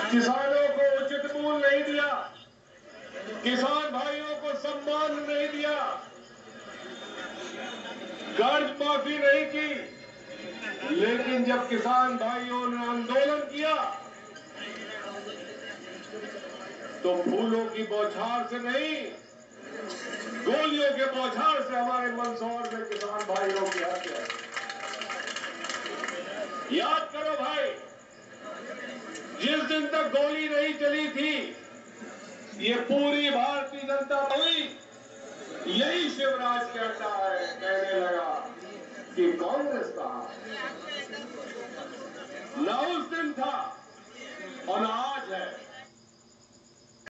किसानों को उचित मूल्य नहीं दिया, किसान भाइयों को सम्मान नहीं दिया, कर्ज माफी नहीं की। लेकिन जब किसान भाइयों ने आंदोलन किया तो फूलों की बौछार से नहीं, गोलियों के बौछार से हमारे मंदसौर में किसान भाइयों की हत्या। याद करो भाई, जिस दिन तक गोली नहीं चली थी, ये पूरी भारतीय जनता पार्टी यही शिवराज कहने लगा कि कांग्रेस का ना उस दिन था और ना आज है।